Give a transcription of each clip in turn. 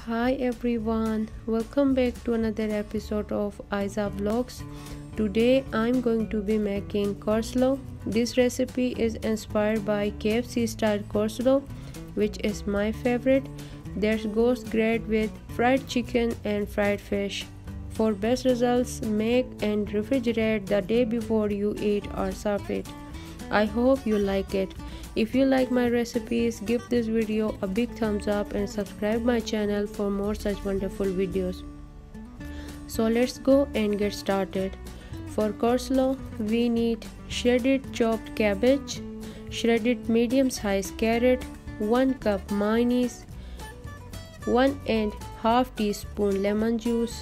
Hi everyone, welcome back to another episode of Aiza Vlogs. Today I'm going to be making coleslaw. This recipe is inspired by KFC style coleslaw, which is my favorite. That goes great with fried chicken and fried fish. For best results, make and refrigerate the day before you eat or serve it. I hope you like it. If you like my recipes, give this video a big thumbs up and subscribe my channel for more such wonderful videos. So let's go and get started. For coleslaw, we need shredded chopped cabbage, shredded medium-sized carrot, 1 cup mayonnaise, 1½ teaspoon lemon juice,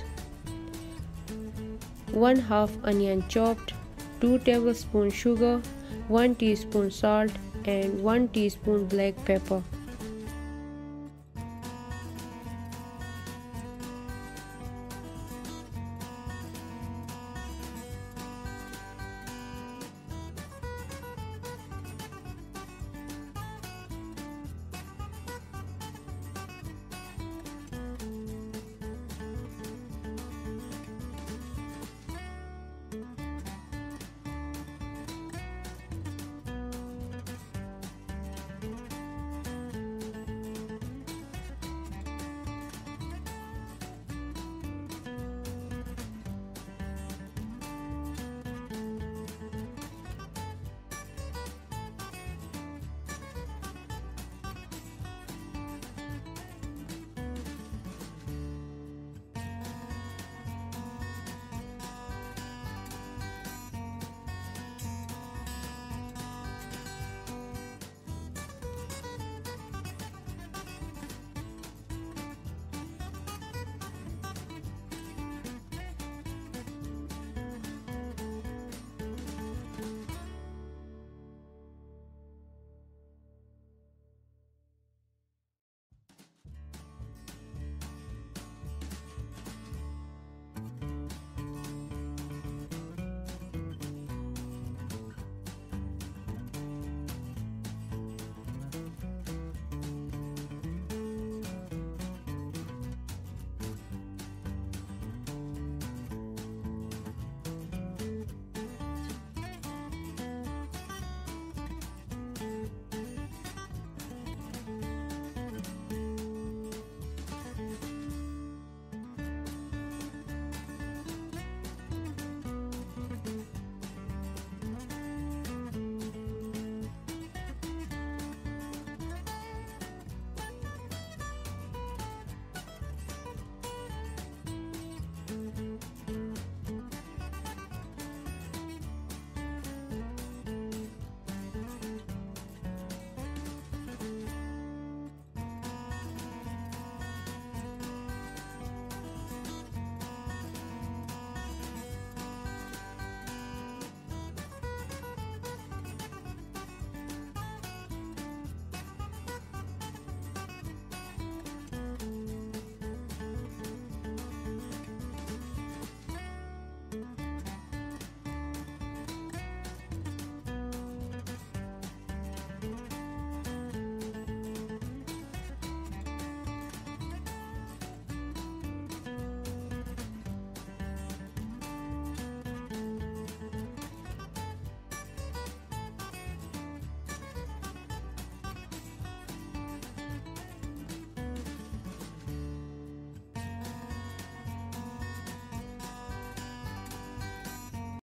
1/2 onion chopped, 2 tablespoons sugar, 1 teaspoon salt and 1 teaspoon black pepper.